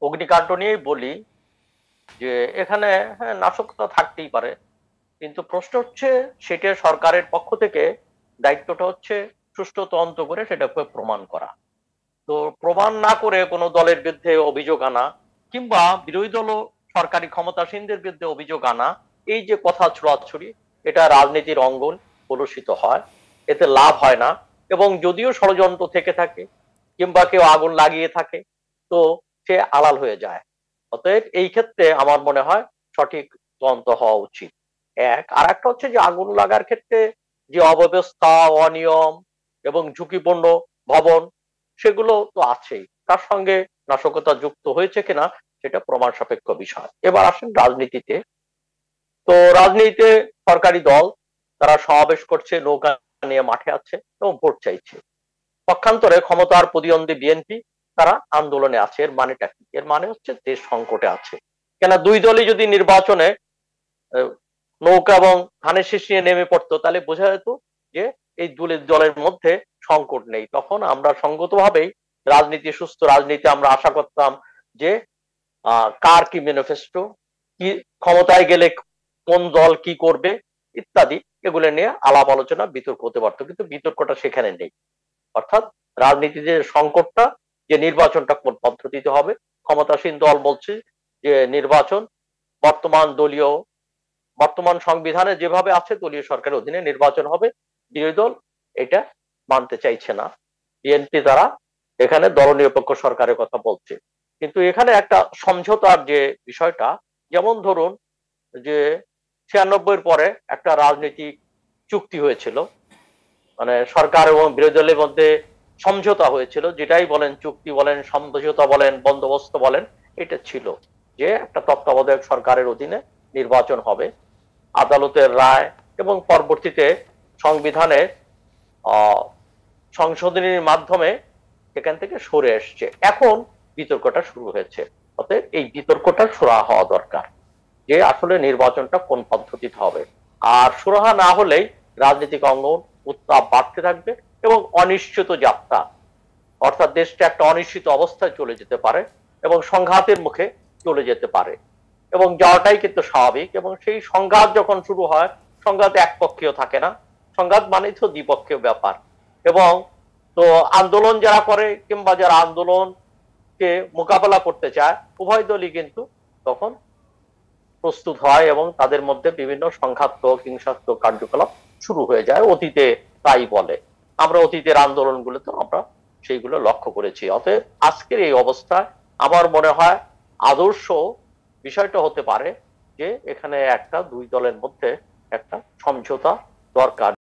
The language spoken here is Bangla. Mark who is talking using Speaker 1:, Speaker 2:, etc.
Speaker 1: অগ্নিকাণ্ড নিয়েই বলি যে এখানে হ্যাঁ নাশকতা থাকতেই পারে, কিন্তু প্রশ্ন হচ্ছে সেটা সরকারের পক্ষ থেকে দায়িত্বটা হচ্ছে সুষ্ঠু তদন্ত করে সেটাকে প্রমাণ করা। তো প্রমাণ না করে কোনো দলের বিরুদ্ধে অভিযোগ আনা কিংবা বিরোধী দল ও সরকারি ক্ষমতাসীনদের বিরুদ্ধে অভিযোগ আনা, এই যে কথা ছড়াছড়ি, এটা রাজনীতির অঙ্গন কলুষিত হয়, এতে লাভ হয় না। এবং যদিও ষড়যন্ত্র থেকে থাকে কিংবা কেউ আগুন লাগিয়ে থাকে, তো সে আড়াল হয়ে যায়। অতএব এই ক্ষেত্রে আমার মনে হয় সঠিক তদন্ত হওয়া উচিত। এক আর একটা হচ্ছে যে আগুন লাগার ক্ষেত্রে যে অব্যবস্থা, অনিয়ম এবং ঝুঁকিপূর্ণ ভবন, সেগুলো তো আছেই, তার সঙ্গে নাশকতা যুক্ত হয়েছে কিনা সেটা প্রমাণ সাপেক্ষ বিষয়। এবার আসেন রাজনীতিতে। তো রাজনীতিতে সরকারি দল তারা সমাবেশ করছে, নৌকা নিয়ে মাঠে আছে এবং ভোট চাইছে। পক্ষান্তরে ক্ষমতার প্রতিদ্বন্দ্বী বিএনপি তারা আন্দোলনে আছে। এর মানেটা কি? এর মানে হচ্ছে দেশ সংকটে আছে। কেন দুই দলই যদি নির্বাচনে নৌকা এবং ধানের শীষ নিয়ে নেমে পড়তো, তাহলে বোঝা যেত যে এই দুই দলের মধ্যে সংকট নেই। তখন আমরা সঙ্গতভাবেই রাজনীতি, সুস্থ রাজনীতি আমরা আশা করতাম যে কার কি ম্যানিফেস্টো, কি ক্ষমতায় গেলে কোন দল কি করবে ইত্যাদি, এগুলো নিয়ে আলাপ আলোচনা বিতর্ক হতে পারতো, কিন্তু বিতর্কটা সেখানে নেই। অর্থাৎ রাজনীতিতে সংকটটা যে নির্বাচনটা কোন পদ্ধতিতে হবে, ক্ষমতাসীন দল বলছে যে নির্বাচন বর্তমান সংবিধানে যেভাবে আছে দলীয় সরকারের অধীনে নির্বাচন হবে। বিরোধী দল এটা মানতে চাইছে না, বিএনপি দ্বারা এখানে দলনিরপেক্ষ সরকারের কথা বলছে। কিন্তু এখানে একটা সমঝোতার যে বিষয়টা, যেমন ধরুন যে 96-এর পরে একটা রাজনৈতিক চুক্তি হয়েছিল, মানে সরকার এবং বিরোধী দলের মধ্যে সমঝোতা হয়েছিল, যেটাই বলেন চুক্তি বলেন, সমঝোতা বলেন, বন্দোবস্ত বলেন, এটা ছিল যে একটা তত্ত্বাবধায়ক সরকারের অধীনে নির্বাচন হবে, আদালতের রায় এবং পরবর্তীতে সংবিধানের সংশোধনীর মাধ্যমে সেখান থেকে সরে এসছে। এখন বিতর্কটা শুরু হয়েছে। অতএব এই বিতর্কটা সুরাহা হওয়া দরকার যে আসলে নির্বাচনটা কোন পদ্ধতিতে হবে। আর সুরাহা না হলেই রাজনৈতিক অঙ্গন উত্তাপ বাড়তে থাকবে এবং অনিশ্চিত যাত্রা, অর্থাৎ দেশটা একটা অনিশ্চিত অবস্থায় চলে যেতে পারে এবং সংঘাতের মুখে চলে যেতে পারে, এবং যাওয়াটাই কিন্তু স্বাভাবিক। এবং সেই সংঘাত যখন শুরু হয়, সংঘাত একপক্ষীয় থাকে না, সংঘাত মানে তো দ্বিপক্ষীয় ব্যাপার। এবং তো আন্দোলন যারা করে কিংবা যারা আন্দোলনকে মোকাবেলা করতে চায়, উভয় দলই কিন্তু তখন প্রস্তুত হয় এবং তাদের মধ্যে বিভিন্ন সংঘাতক হিংসাত্মক কার্যকলাপ শুরু হয়ে যায়। অতীতে তাই বলে, আমরা অতীতের আন্দোলনগুলোতে আমরা সেইগুলো লক্ষ্য করেছি। অতএব আজকের এই অবস্থায় আমার মনে হয় আদর্শ বিষয়টা হতে পারে যে এখানে একটা দুই দলের মধ্যে একটা সমঝোতা দরকার।